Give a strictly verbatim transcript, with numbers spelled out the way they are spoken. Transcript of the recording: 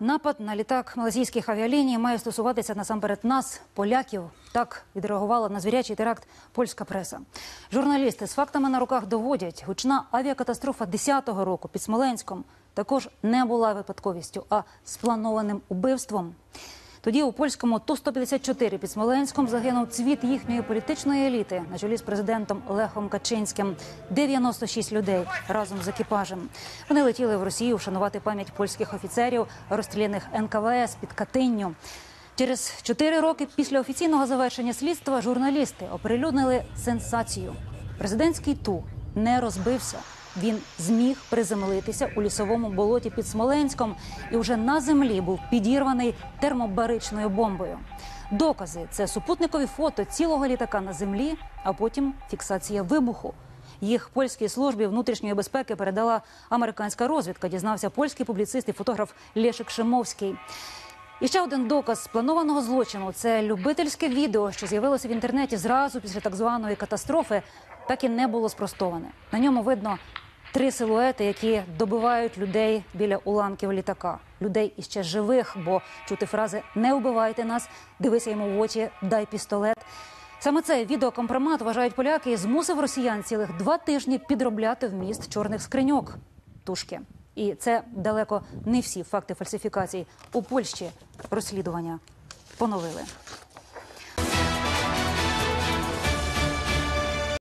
Напад на літак малайзійських авіаліній має стосуватися насамперед нас, поляків. Так відреагувала на звірячий теракт польська преса. Журналісти з фактами на руках доводять, гучна авіакатастрофа десятого року під Смоленськом також не була випадковістю, а спланованим убивством. Тоді у польському Ту сто п'ятдесят чотири під Смоленськом загинув цвіт їхньої політичної еліти на чолі з президентом Лехом Качинським. дев'яносто шість людей разом з екіпажем. Вони летіли в Росію вшанувати пам'ять польських офіцерів, розстріляних Ен Ка Ве Ес під Катинню. Через чотири роки після офіційного завершення слідства журналісти оприлюднили сенсацію. Президентський Ту не розбився. Він зміг приземлитися у лісовому болоті під Смоленськом і вже на землі був підірваний термобаричною бомбою. Докази – це супутникові фото цілого літака на землі, а потім фіксація вибуху. Їх польській службі внутрішньої безпеки передала американська розвідка, дізнався польський публіцист і фотограф Лешек Шимовський. І ще один доказ спланованого злочину – це любительське відео, що з'явилося в інтернеті зразу після так званої катастрофи, так і не було спростоване. На ньому видно три силуети, які добивають людей біля уламків літака. Людей іще живих, бо чути фрази «не вбивайте нас», «дивися йому в очі», «дай пістолет». Саме цей відеокомпромат, вважають поляки, змусив росіян цілих два тижні підробляти вміст чорних скриньок тушки. І це далеко не всі факти фальсифікацій. У Польщі розслідування поновили.